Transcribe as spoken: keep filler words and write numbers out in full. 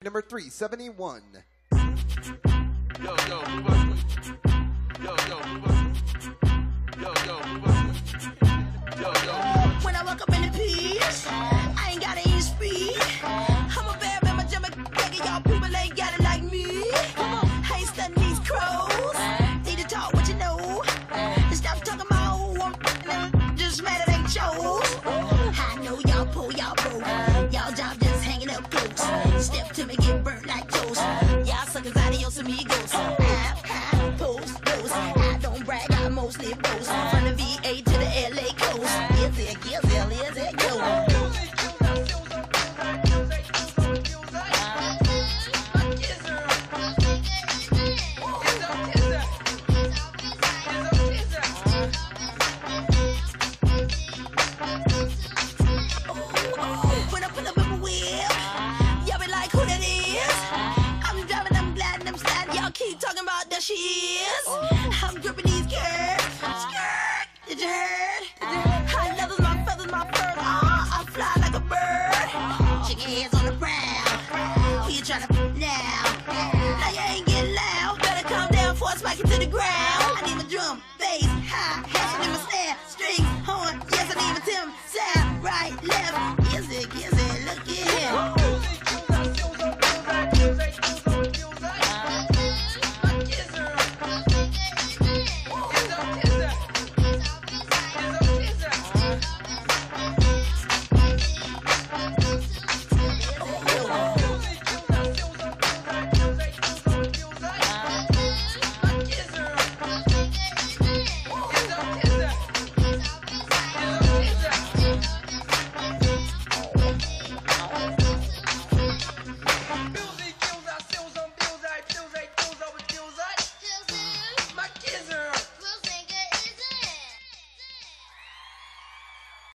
Number three seventy-one. Yo, yo, move up. Yo, yo, move up. Yo, yo, move up. Yo, yo. When I walk up in the piece, I ain't gotta eat speed. I'm a bad man, my jump begging y'all people ain't got it like me. I ain't stunning these crows. Need to talk what you know. And stop talking about who I'm just mad it ain't shows. I know y'all pull y'all broke. Y'all job just hanging up close. Step to me, get burnt like toast. Y'all suckers adios amigos. I, I post those. I don't brag, I mostly boast. From the V A to the L A coast. Is it, is it, is it, go. When I put up in my wheel, y'all be like, who that is? I'm driving, I'm gliding, I'm sliding. Y'all keep talking about that she is. I'm gripping these curves. Skirt, did you heard? I leathers my feathers, my fur. Ah, I fly like a bird. Chicken heads on the ground. Who you trying to now? Now you ain't getting loud. Better calm down before I smack you to the ground.